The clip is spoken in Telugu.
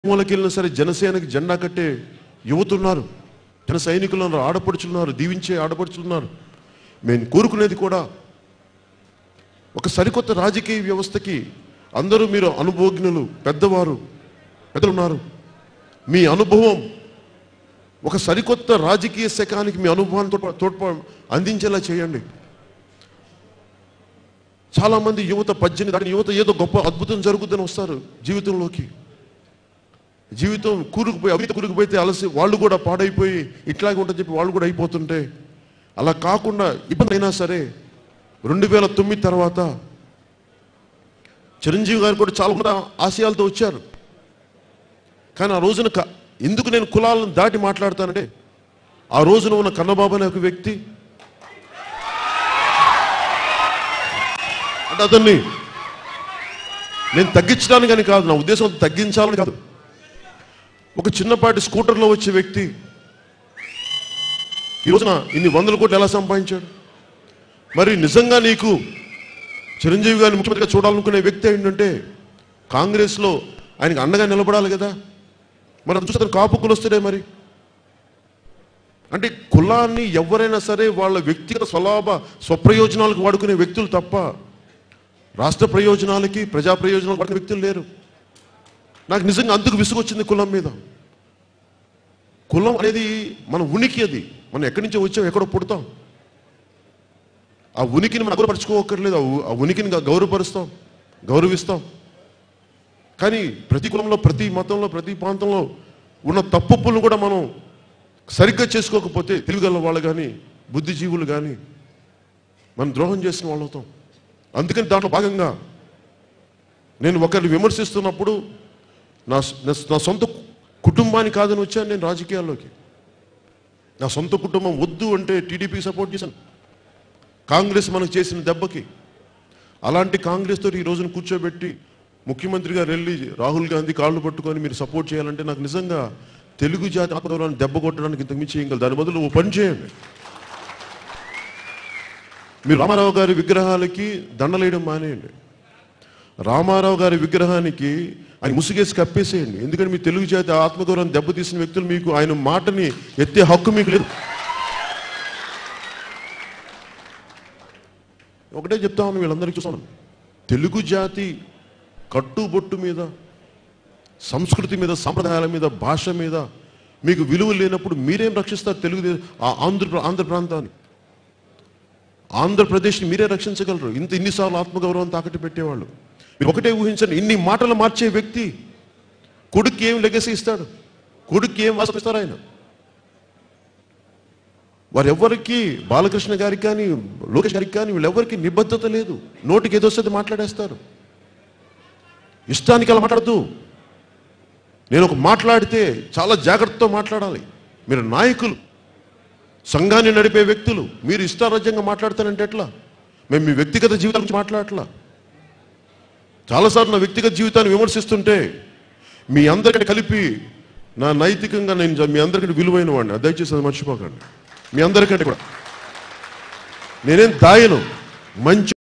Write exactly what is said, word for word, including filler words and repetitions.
మూలకెళ్ళినా సరే జనసేనకి జెండా కట్టే యువతున్నారు, జన సైనికులు ఉన్నారు, ఆడపడుచున్నారు, దీవించే ఆడపడుచున్నారు. మేము కోరుకునేది కూడా ఒక సరికొత్త రాజకీయ వ్యవస్థకి అందరూ మీరు అనుభవజ్ఞులు, పెద్దవారు పెద్దలు ఉన్నారు. మీ అనుభవం ఒక సరికొత్త రాజకీయ శకానికి మీ అనుభవాన్ని తోడ్ప తోడ్ప అందించేలా చేయండి. చాలామంది యువత పద్దెనిమిది దాని యువత ఏదో గొప్ప అద్భుతం జరుగుతుందని వస్తారు జీవితంలోకి. జీవితం కూరుకుపోయి అవిత కూరుకుపోతే అలసి వాళ్ళు కూడా పాడైపోయి ఇట్లాగే ఉంటుందని చెప్పి వాళ్ళు కూడా అయిపోతుంటే, అలా కాకుండా ఇబ్బంది అయినా సరే రెండు వేల తొమ్మిది తర్వాత చిరంజీవి గారు కూడా చాలా మంది ఆశయాలతో వచ్చారు. కానీ ఆ రోజున ఎందుకు నేను కులాలను దాటి మాట్లాడతానంటే, ఆ రోజున ఉన్న కన్నబాబు అనే ఒక వ్యక్తి అంటే అతన్ని నేను తగ్గించడానికని కాదు, నా ఉద్దేశం తగ్గించాలని కాదు. ఒక చిన్నపాటి స్కూటర్లో వచ్చే వ్యక్తి ఈ రోజున ఇన్ని వందల కోట్లు ఎలా సంపాదించాడు? మరి నిజంగా నీకు చిరంజీవి గారిని ముఖ్యమంత్రిగా చూడాలనుకునే వ్యక్తి ఏంటంటే కాంగ్రెస్లో ఆయనకు అండగా నిలబడాలి కదా. మరి అది చూస్తే కాపు కులొస్తాడే. మరి అంటే కులాన్ని ఎవరైనా సరే వాళ్ళ వ్యక్తిగత స్వలాభ స్వప్రయోజనాలకు వాడుకునే వ్యక్తులు తప్ప రాష్ట్ర ప్రయోజనాలకి ప్రజా ప్రయోజనాలకు వాడుకునే వ్యక్తులు లేరు. నాకు నిజంగా అందుకు విసుగొచ్చింది కులం మీద. కులం అనేది మన ఉనికి, అది మనం ఎక్కడి నుంచో వచ్చాం, ఎక్కడో పుడతాం. ఆ ఉనికిని మనం గౌరవపరచుకోకర్లేదు, ఆ ఉనికిని గౌరవపరుస్తాం, గౌరవిస్తాం. కానీ ప్రతి కులంలో, ప్రతి మతంలో, ప్రతి ప్రాంతంలో ఉన్న తప్పులను కూడా మనం సరిగ్గా చేసుకోకపోతే తెలివిగల వాళ్ళు కానీ బుద్ధిజీవులు కానీ మనం ద్రోహం చేసిన వాళ్ళు అవుతాం. అందుకని దాంట్లో భాగంగా నేను ఒకరిని విమర్శిస్తున్నప్పుడు నా నా సొంత కుటుంబాన్ని కాదని వచ్చాను నేను రాజకీయాల్లోకి. నా సొంత కుటుంబం వద్దు అంటే టీడీపీకి సపోర్ట్ చేశాను, కాంగ్రెస్ మనకు చేసిన దెబ్బకి. అలాంటి కాంగ్రెస్ తోటి ఈ రోజున కూర్చోబెట్టి ముఖ్యమంత్రి గారు వెళ్ళి రాహుల్ గాంధీ కాళ్ళు పట్టుకొని మీరు సపోర్ట్ చేయాలంటే నాకు నిజంగా తెలుగు జాతి ఆత్మగౌరవాన్ని దెబ్బ కొట్టడానికి ఇంతకు మించి చేయగలరు. దాని బదులు ఓ పని చేయండి, మీరు రామారావు గారి విగ్రహాలకి దండలేయడం మానేయండి. రామారావు గారి విగ్రహానికి ఆయన ముసుగేసి కప్పేసేయండి. ఎందుకంటే మీ తెలుగు జాతి ఆత్మగౌరవాన్ని దెబ్బతీసిన వ్యక్తులు మీకు ఆయన మాటని ఎత్తే హక్కు మీకు లేదు. ఒకటే చెప్తా ఉన్నాను వీళ్ళందరికీ, చూస్తాను తెలుగు జాతి కట్టుబొట్టు మీద, సంస్కృతి మీద, సంప్రదాయాల మీద, భాష మీద మీకు విలువ లేనప్పుడు మీరేం రక్షిస్తారు? తెలుగు ఆంధ్ర ఆంధ్ర ప్రాంతాన్ని, ఆంధ్రప్రదేశ్ని మీరే రక్షించగలరు? ఇంత ఇన్నిసార్లు ఆత్మగౌరవం తాకట్టు పెట్టేవాళ్ళు. మీరు ఒకటే ఊహించండి, ఇన్ని మాటలు మార్చే వ్యక్తి కొడుక్కి ఏం లెగసీ ఇస్తాడు? కొడుక్కి ఏం వాసపిస్తారు? ఆయన వారెవ్వరికి, బాలకృష్ణ గారికి కానీ లోకేష్ గారికి కానీ వీళ్ళెవ్వరికి నిబద్ధత లేదు. నోటికి ఏదో వస్తుంది మాట్లాడేస్తారు. ఇష్టానికి అలా మాట్లాడద్దు. నేను ఒక మాట్లాడితే చాలా జాగ్రత్తతో మాట్లాడాలి. మీరు నాయకులు, సంఘాన్ని నడిపే వ్యక్తులు, మీరు ఇష్టారాజ్యంగా మాట్లాడతానంటే ఎట్లా? మేము మీ వ్యక్తిగత జీవితం గురించి మాట్లాడట్లా. చాలాసార్లు నా వ్యక్తిగత జీవితాన్ని విమర్శిస్తుంటే మీ అందరికీ కలిపి నా నైతికంగా నేను మీ అందరికంటే విలువైన వాడిని, దయచేసి అది మర్చిపోకండి. మీ అందరికంటే కూడా నేనేం దాయను, మంచి